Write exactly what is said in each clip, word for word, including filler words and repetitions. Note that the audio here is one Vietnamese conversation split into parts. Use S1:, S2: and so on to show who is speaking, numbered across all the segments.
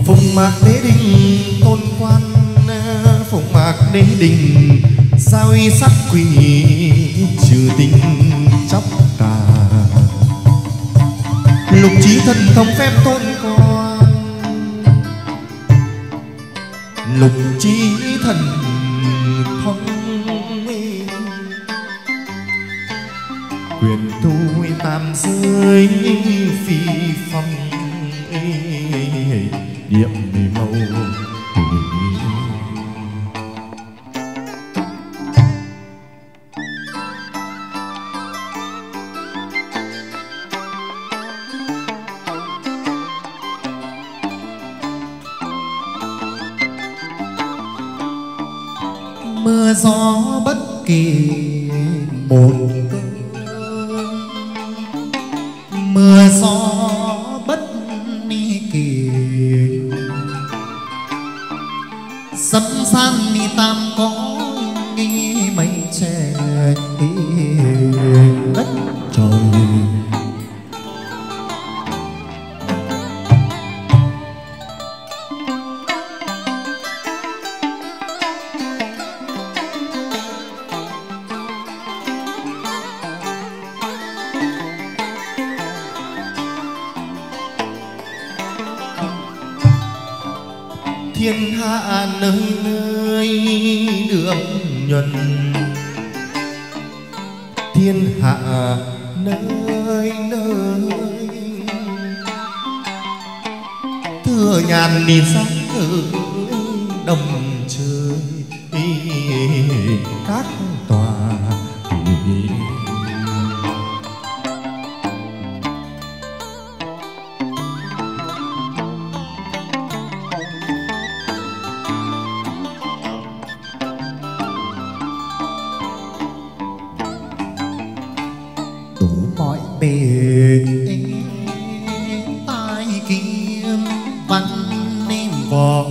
S1: phụng mạc đế đình tôn quan, phụng mạc đế đình giao y sắc quỷ trừ tình chóc tà. Lục trí thần thông phép tôn con, lục trí thần thông quyền thu tam giới phi phong điệm màu.
S2: Mưa gió bất kỳ một cơn, mưa gió bất kỳ sấm san ni tam có nghi mây che đất trời.
S1: Thiên hạ nơi nơi được nhuần, thiên hạ nơi nơi thừa nhàn đi sáng ở đồng trời các tòa.
S2: Bề tai kiếm văn nên võ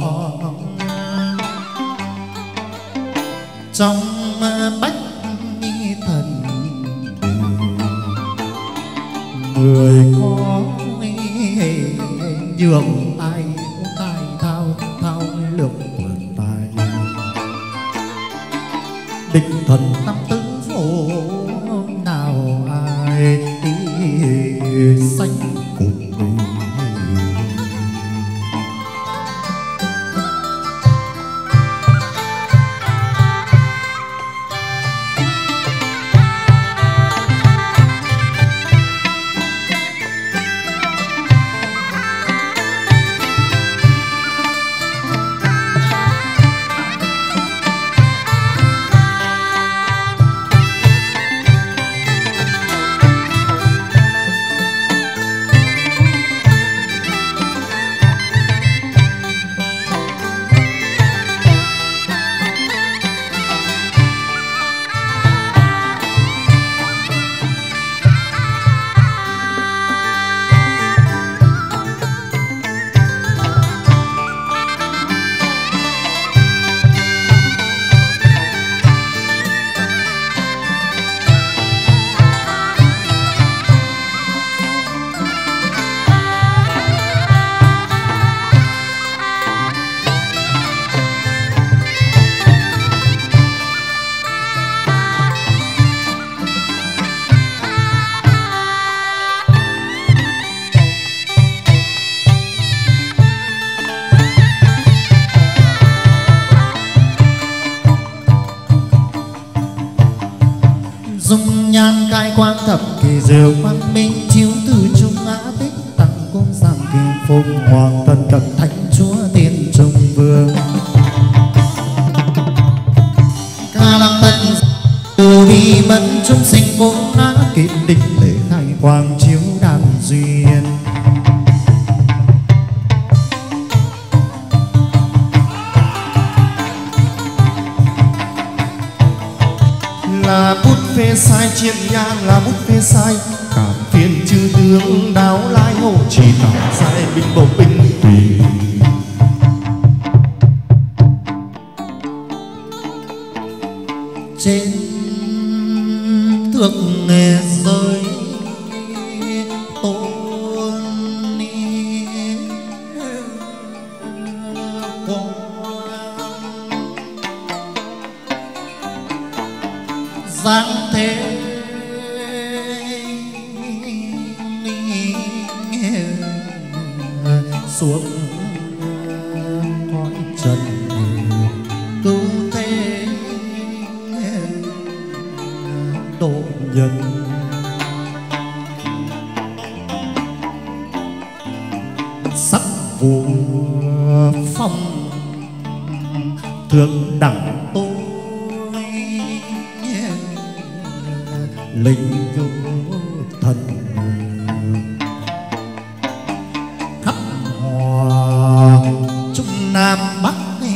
S2: trong bách thần người có nhường ai tai thao thao lược quần tài địch thần năm tứ phổ nào ai xanh cùng mình. Dung nhan cai quang thập kỳ diệu quang minh chiếu từ trung á tích tăng cung giang kỳ phùng hoàng thần cận thánh chúa tiên trung vương ca lăng tận từ bi mẫn chúng sinh cố ngã kịp định lễ khai quang chiếu đàn duyên
S1: là bút phê sai triện nhang là bút phê sai cảm phiền chư tướng đáo lai hộ chỉ tạo sai binh bộ binh tùy
S2: trên thượng nghề rơi tôn bóng dáng thế xuống cõi trần cứu thế độ nhân. Sắc vua phong thượng đẳng tôi linh vô thần khắp hòa trung nam bắc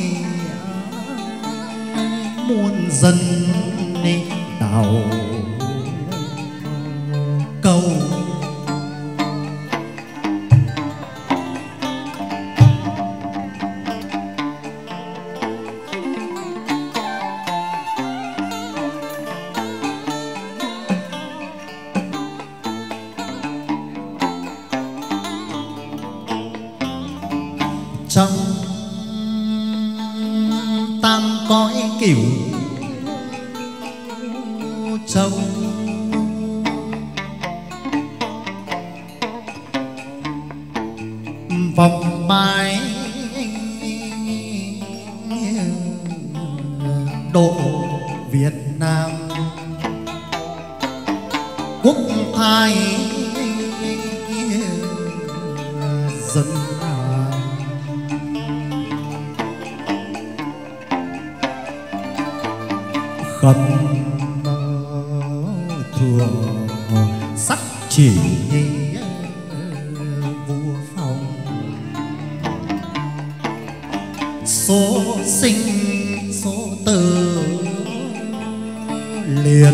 S2: muôn dân đào cầu. Trong tam cõi cửu châu vòng bài độ Việt Nam quốc thái dân khẩn thừa sắc chỉ vua phong số sinh số tử liệt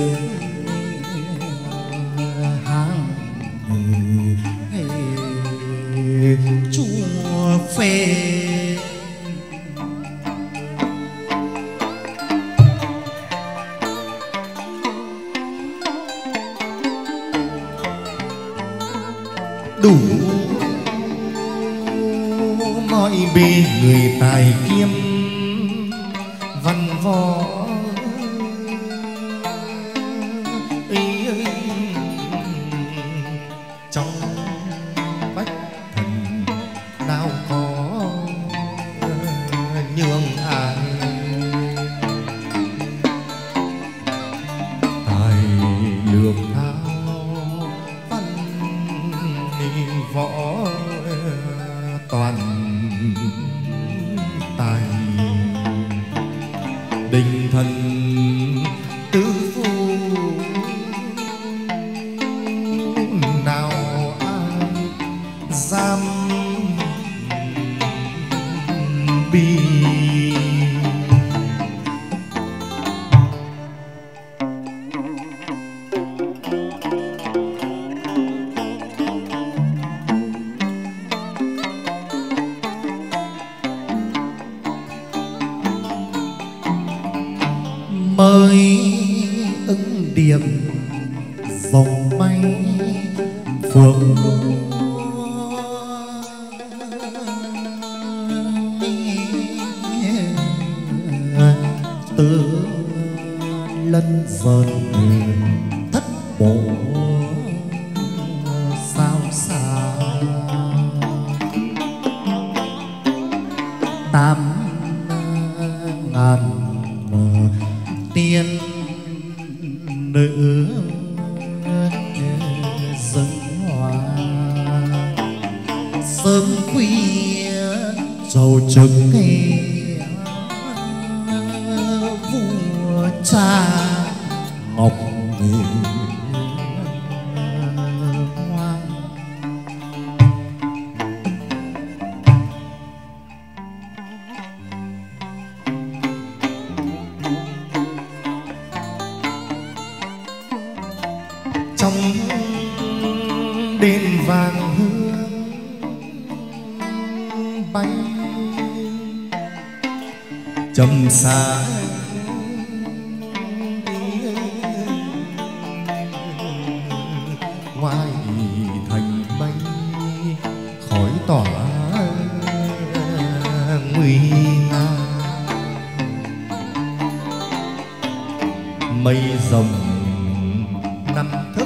S2: hàng chúa phê. Đủ mọi bề người tài kiêm văn võ ý ơi, trong bách thần nào có nhường ai. Tài lược thao võ toàn tài đình thần tứ phu nào ai dám bi. Mới ứng điểm dòng bay phượng tứ lân dần thất bộ sao xa tám ngàn tiên nữ dân hoa sớm khuya trầu trực vua cha ngọc hoang. Trong đền vàng hương bay trầm xa ngoài thành bay khói tỏa nguy
S1: mây rồng năm thức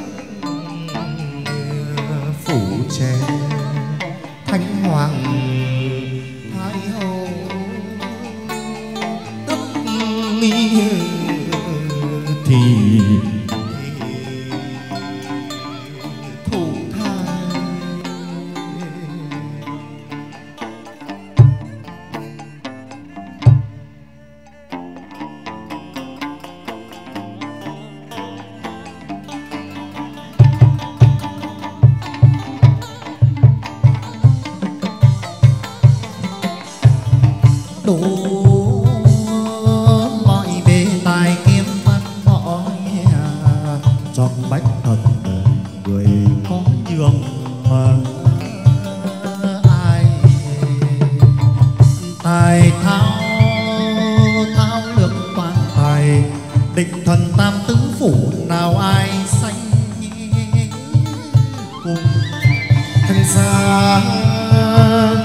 S1: phủ che thánh hoàng thái hậu tức nghi thì thủ thai.
S2: đủ mọi bề tài kiếm văn mọi trong bách thần người có nhường ai tài thao thao lược quan tài định thần tam tứ phủ nào ai sanh cùng
S1: thân xa